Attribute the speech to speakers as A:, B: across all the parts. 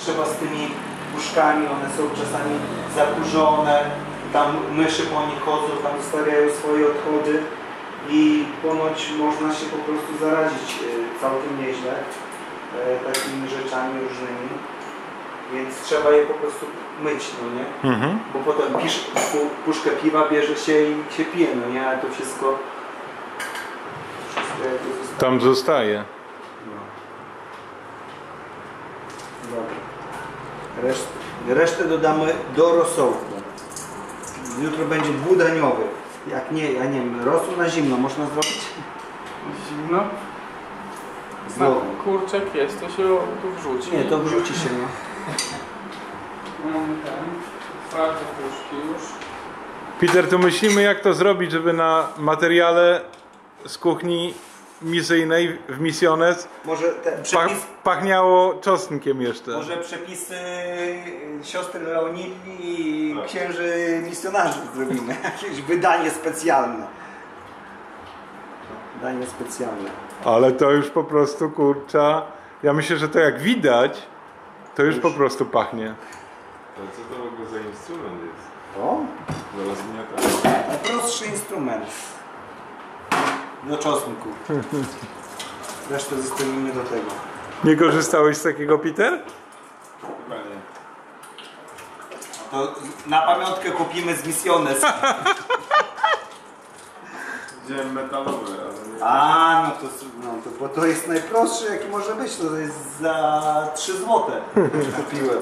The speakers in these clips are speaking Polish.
A: Trzeba z tymi puszkami, one są czasami zakurzone, tam myszy po nich chodzą, tam zostawiają swoje odchody i ponoć można się po prostu zarazić całkiem nieźle takimi rzeczami różnymi, więc trzeba je po prostu myć, no nie? Bo potem puszkę piwa bierze się i się pije, no nie? Ale to wszystko
B: tam zostaje.
A: Dobra. Resztę dodamy do rosołku. Jutro będzie budaniowy. Jak nie, ja nie wiem, rosół na zimno można zrobić?
C: Zimno? No, kurczak jest, to się tu wrzuci.
A: Nie, to wrzuci się, no.
C: Mamy ten. Twarde puszki już.
B: Peter, to myślimy, jak to zrobić, żeby na materiale z kuchni misyjnej w Misiones
A: Może ten przepis,
B: pachniało czosnkiem jeszcze.
A: może przepisy siostry Leonili i księży misjonarzy zrobimy. Jakieś wydanie specjalne. Wydanie specjalne.
B: Ale to już po prostu, kurcza, ja myślę, że to jak widać, to już po prostu pachnie.
D: Ale co to w ogóle za instrument jest?
A: O?
D: Do rozgniatania.
A: Najprostszy instrument do czosnku. Resztę zostawimy do tego.
B: Nie korzystałeś z takiego, Peter?
D: Chyba nie.
A: To na pamiątkę kupimy z Misiones.
D: Widziałem metalowe, ale nie.
A: A, bo to jest najprostszy jaki może być. To jest za 3 zł. Kupiłem.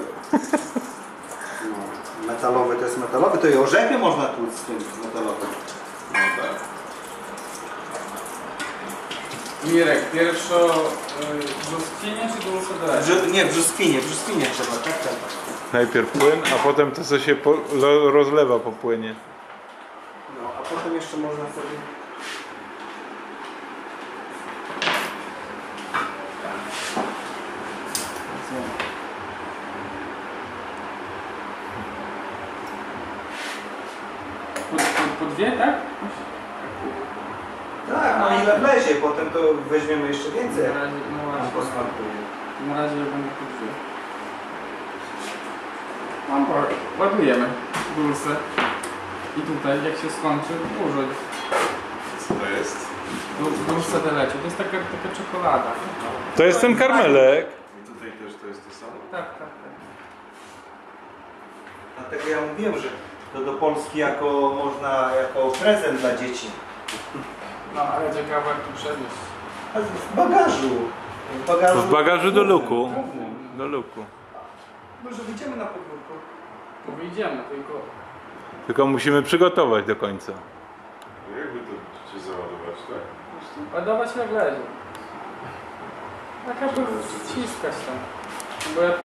A: No, metalowy to jest metalowy. To i orzechy można tłuc z tym metalowym.
D: No tak.
C: Mirek, pierwszo brzoskwinie czy dulce
A: Nie, w brzoskwinie trzeba, tak?
B: Najpierw płyn, a potem to, co się rozlewa po płynie.
A: No, a potem jeszcze można sobie...
C: Po dwie, tak?
A: Tak, no ile wlezie, potem to weźmiemy jeszcze więcej.
C: Na razie, no
A: Nam
C: właśnie.
A: posmakuje.
C: Na razie ja będę po dwie. Ładujemy dulce. I tutaj, jak się skończy, użyć.
D: Co to jest?
C: Dulce de leche. To jest taka czekolada.
B: To jest ten karmelek.
D: I tutaj też to jest to samo?
C: Tak.
A: Dlatego ja mówiłem, że to do Polski jako prezent dla dzieci.
C: No, ale ciekawe jak tu przenieść.
A: A w bagażu.
B: W bagażu do luku.
A: głównym.
B: Do luku.
A: Może wyjdziemy na podwórko.
C: To wyjdziemy,
B: Tylko musimy przygotować do końca.
D: Jakby to się załadować, tak?
C: ładować jak leży. Tak jakby ściskać tam. Bo ja